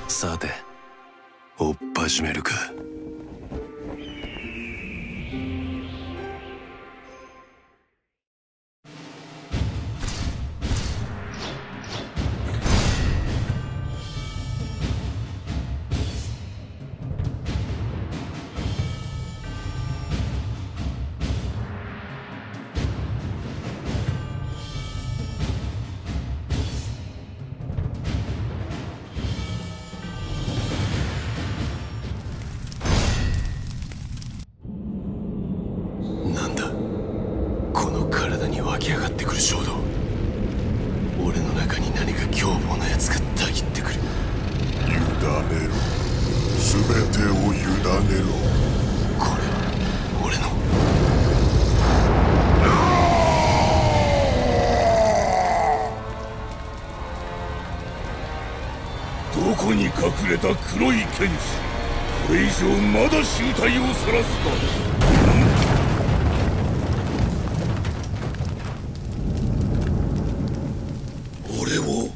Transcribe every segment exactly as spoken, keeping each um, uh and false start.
さて追っ始めるか。なんだこの体に湧き上がってくる衝動。俺の中に何か凶暴なやつがたぎってくる。 委ねろ、全てを委ねろ。 これは俺のどこに隠れた黒い剣士。これ以上まだ醜態を晒すか。俺を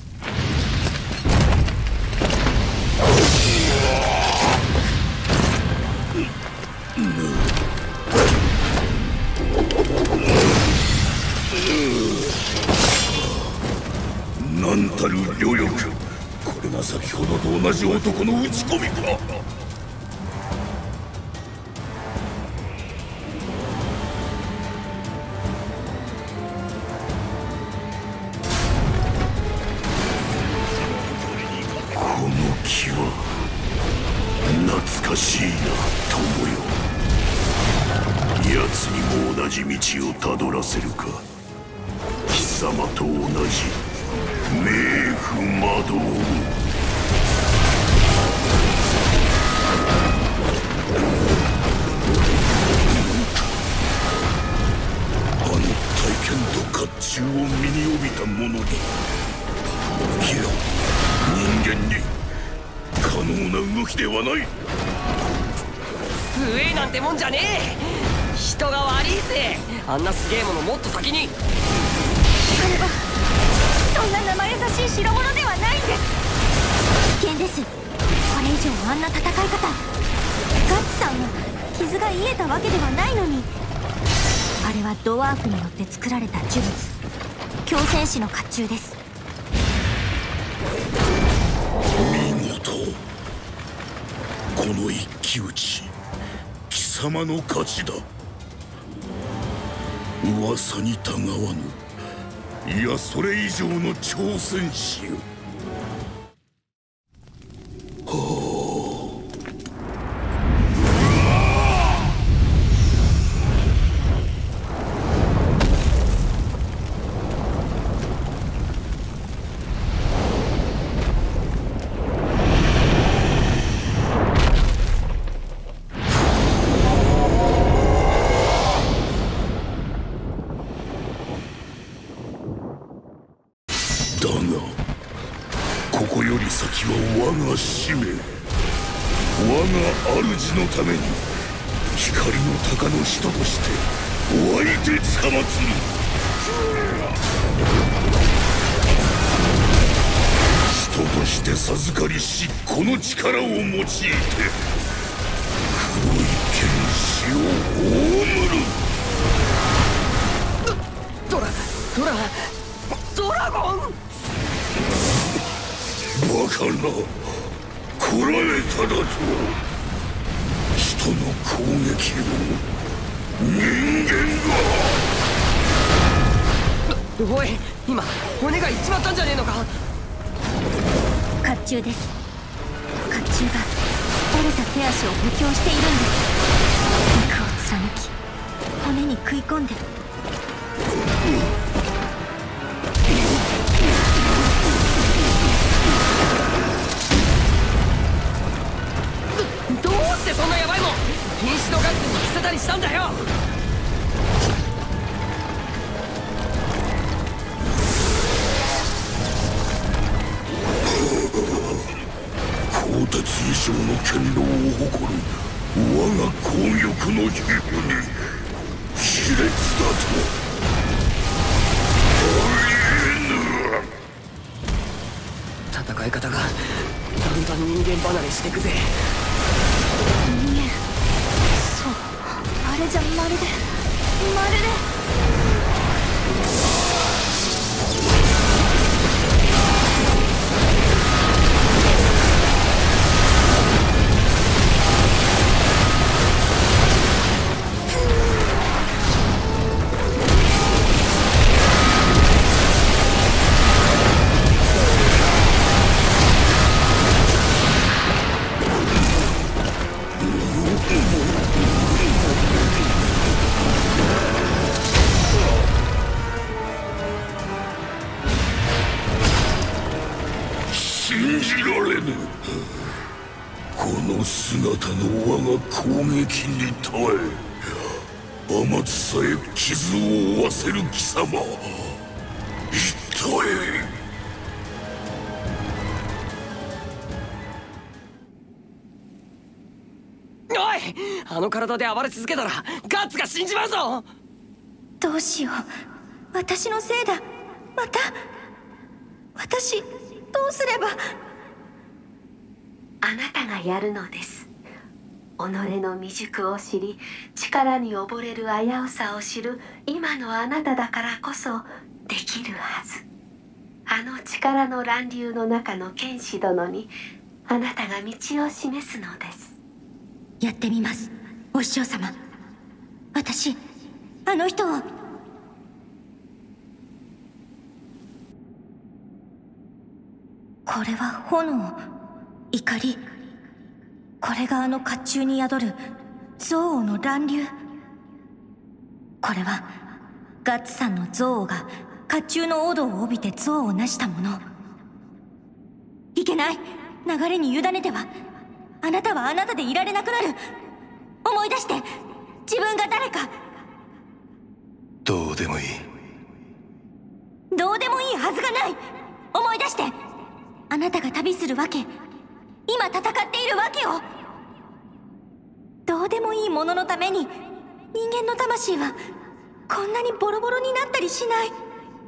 なんたる両翼。これが先ほどと同じ男の打ち込みか。この気は懐かしいな友よ。奴にも同じ道をたどらせるか。貴様と同じ冥府魔道を。あの体験と甲冑を身に帯びた者に、いや人間に可能な動きではない。 強えなんてもんじゃねえ。人が悪いぜ。あんなすげえものもっと先に。 あれはそんな生優しい代物ではないんです。危険です。これ以上あんな戦い方。ガッツさんは傷が癒えたわけではないのに。あれはドワーフによって作られた呪物、狂戦士の甲冑です。 見事。この一騎打ち、貴様の勝ちだ。噂にたがわぬ、いやそれ以上の挑戦士よ。だがここより先は我が使命。我が主のために光の鷹の使徒としてお相手つかまつる。使徒として授かりしこの力を用いて黒い剣士を葬る。 ドラドラドラゴン。 バカな、こらえただと。人の攻撃を人間が。 おい、今骨がいっちまったんじゃねえのか。 甲冑です。甲冑が折れた手足を補強しているんです。肉を貫き骨に食い込んで。 どうしてそんなヤバいもん瀕死のガッツに着せたりしたんだよ。 鋼鉄以上の堅牢を誇る我が攻撃の皮膚に卑劣だと。 戦い方がだんだん人間離れしてくぜ。 人間、そう、あれじゃまるでまるで信じられぬ。この姿の我が攻撃に耐え、天津さえ傷を負わせる貴様、一体。 おい、あの体で暴れ続けたらガッツが死んじまうぞ。 どうしよう、私のせいだ。また私どうすれば。 あなたがやるのです。己の未熟を知り、力に溺れる危うさを知る今のあなただからこそできるはず。あの力の乱流の中の剣士殿にあなたが道を示すのです。 やってみます、お師匠様。私あの人を。これは炎、怒り。これがあの甲冑に宿る憎悪の乱流。これはガッツさんの憎悪が甲冑の踊を帯びて憎悪を成したもの。いけない、流れに委ねてはあなたはあなたでいられなくなる。思い出して、自分が誰か。 どうでもいい。 どうでもいいはずがない。思い出して、あなたが旅するわけ、今戦っているわけを。どうでもいいもののために人間の魂はこんなにボロボロになったりしない。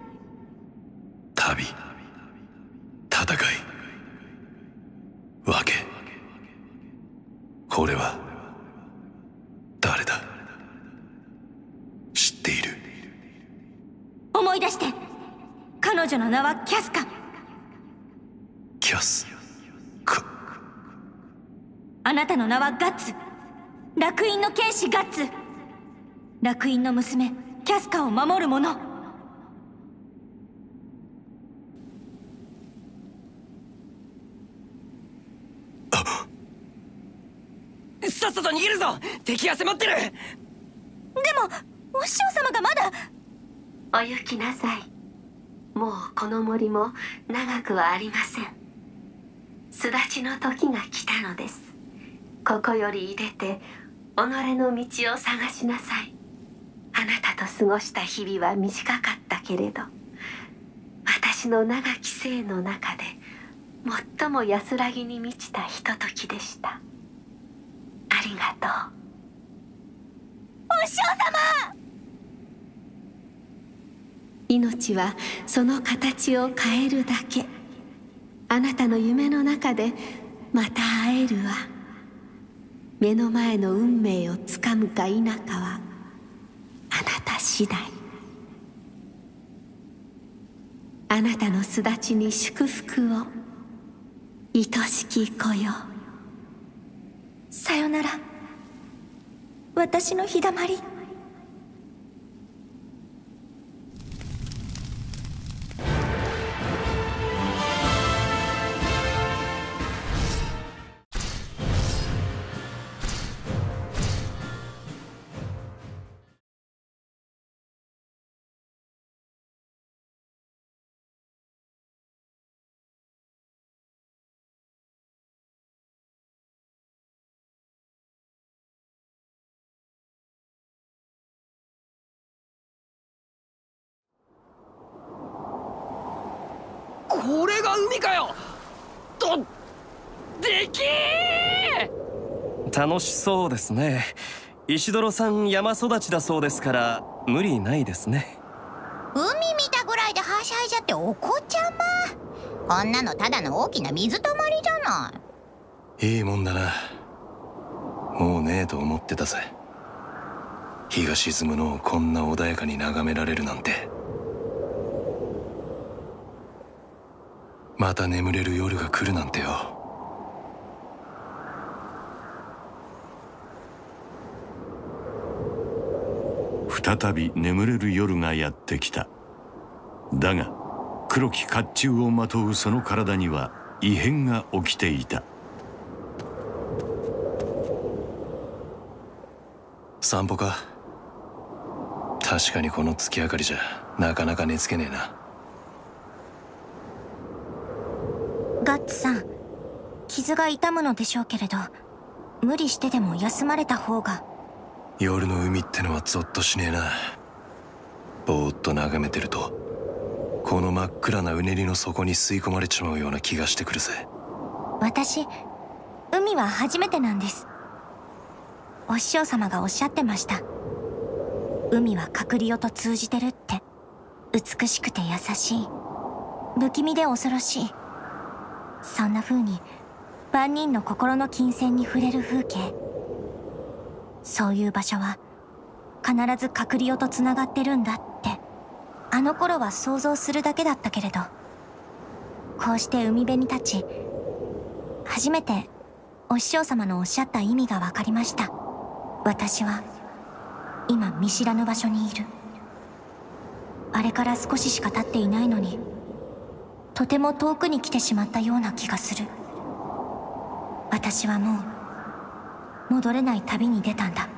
旅、戦い、わけ。これは誰だ。知っている。 思い出して、彼女の名はキャスカ。 キャスか。 あなたの名はガッツ、楽園の剣士ガッツ。楽園の娘キャスカを守る者。 さっさと逃げるぞ、敵が迫ってる。でもお師匠様がまだ。 お行きなさい。もうこの森も長くはありません。巣立ちの時が来たのです。ここより出て己の道を探しなさい。あなたと過ごした日々は短かったけれど、私の長き生の中で最も安らぎに満ちたひとときでした。ありがとう。 お師匠様。 命はその形を変えるだけ。あなたの夢の中でまた会えるわ。目の前の運命をつかむか否かはあなた次第。あなたの巣立ちに祝福を、愛しき子よ。 さよなら、私の日だまり。 これが海かよ。とできー。 楽しそうですね。石泥さん山育ちだそうですから無理ないですね。 海見たぐらいではしゃいじゃってお子ちゃま。こんなのただの大きな水たまりじゃない。 いいもんだな。もうねえと思ってたぜ。日が沈むのをこんな穏やかに眺められるなんて。また眠れる夜が来るなんてよ。 再び眠れる夜がやってきた。だが黒き甲冑をまとうその体には異変が起きていた。 散歩か。確かにこの月明かりじゃなかなか寝つけねえな。 ガッツさん、傷が痛むのでしょうけれど、無理してでも休まれた方が。 夜の海ってのはゾッとしねえな。ぼーっと眺めてるとこの真っ暗なうねりの底に吸い込まれちまうような気がしてくるぜ。 私、海は初めてなんです。お師匠様がおっしゃってました。海はカクリオと通じてるって。美しくて優しい、不気味で恐ろしい、そんな風に万人の心の金銭に触れる風景。そういう場所は必ずカクリオとつながってるんだって、あの頃は想像するだけだったけれど、こうして海辺に立ち初めてお師匠様のおっしゃった意味が分かりました。私は今見知らぬ場所にいる。あれから少ししか経っていないのに、とても遠くに来てしまったような気がする。私はもう戻れない旅に出たんだ。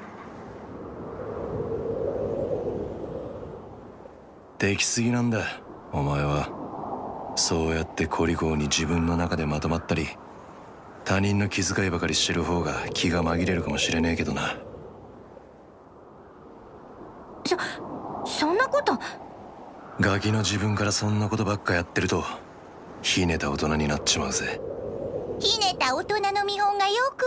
できすぎなんだお前は。そうやってコリコーに自分の中でまとまったり、他人の気遣いばかりしてる方が気が紛れるかもしれねえけどな。 そそんなこと。 ガキの自分からそんなことばっかやってるとひねた大人になっちまうぜ。 ひねた大人の見本がよく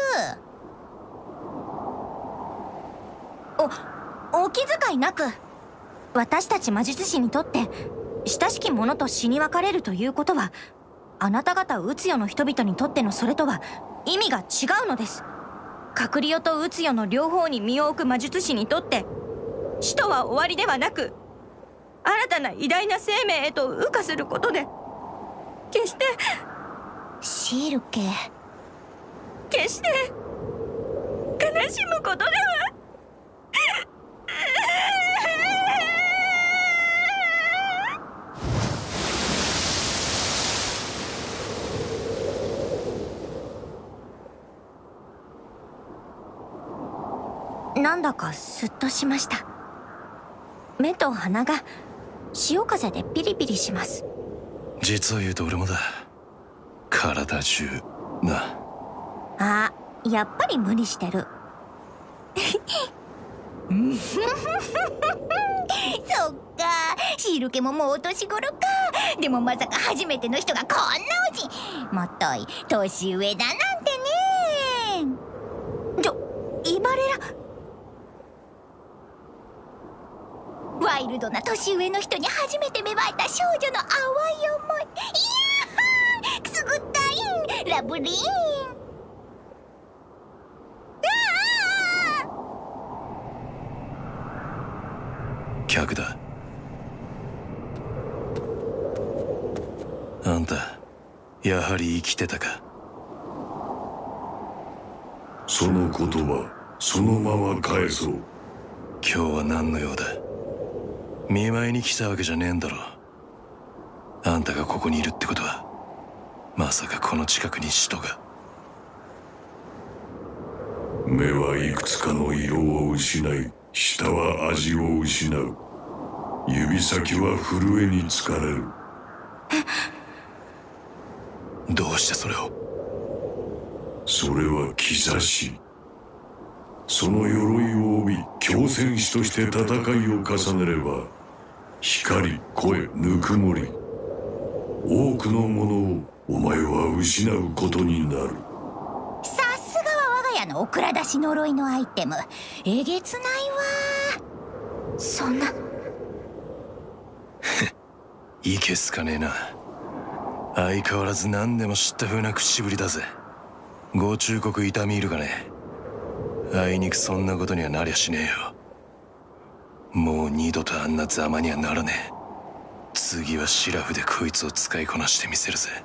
言う。おお気遣いなく。私たち魔術師にとって親しき者と死に別れるということは、あなた方ウツヨの人々にとってのそれとは意味が違うのです。カクリオとウツヨの両方に身を置く魔術師にとって死とは終わりではなく、新たな偉大な生命へと羽化することで、決してシールケ決して悲しむことでは。なんだかスッとしました。目と鼻が潮風でピリピリします。 実を言うと俺もだ。体中な。 あ、やっぱり無理してる。そっか、シールケももうお年頃か。でもまさか初めての人がこんなおじ、もっとい年上だなんてね。ちょ、イバレラ、ワイルドな年上の人に初めて芽生えた少女の淡い思い。いやー、くすぐったいん、ラブリーン。 客だ。あんたやはり生きてたか。 その言葉そのまま返そう。 今日は何の用だ。見舞いに来たわけじゃねえんだろ。あんたがここにいるってことは、まさかこの近くに使徒が。 目はいくつかの色を失い、舌は味を失う。指先は震えに疲れる。 どうしてそれを。 それは兆し。その鎧を帯び強戦士として戦いを重ねれば、光、声、ぬくもり、多くのものをお前は失うことになる。 さすがは我が家のオクラ出し呪いのアイテム。えげつないわ。そんな。 いけすかねえな。 相変わらず何でも知った風な口ぶりだぜ。ご忠告痛み入るがね。あいにくそんなことにはなりゃしねえよ。もう二度とあんなざまにはならねえ。次はシラフでこいつを使いこなしてみせるぜ。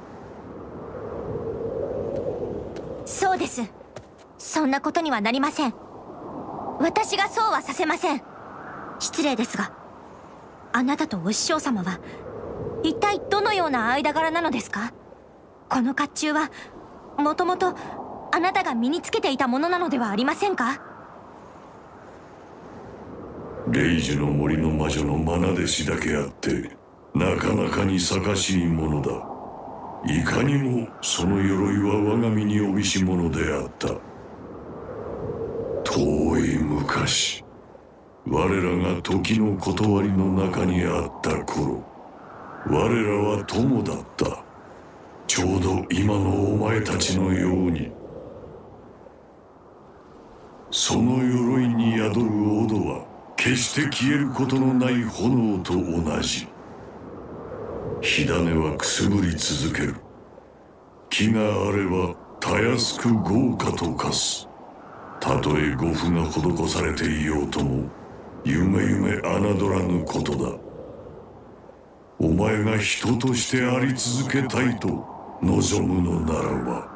そうです。そんなことにはなりません。私がそうはさせません。失礼ですが、あなたとお師匠様は一体どのような間柄なのですか？この甲冑はもともとあなたが身につけていたものなのではありませんか？ レイジの森の魔女の愛弟子だけあってなかなかに盛しいものだ。いかにもその鎧は我が身に帯びし者であった。遠い昔、我らが時の断りの中にあった頃、我らは友だった。ちょうど今のお前たちのように。その鎧に宿るオドは決して消えることのない炎と同じ。火種はくすぶり続ける。木があればたやすく豪華と化す。たとえ護符が施されていようとも夢夢侮らぬことだ。お前が人としてあり続けたいと望むのならば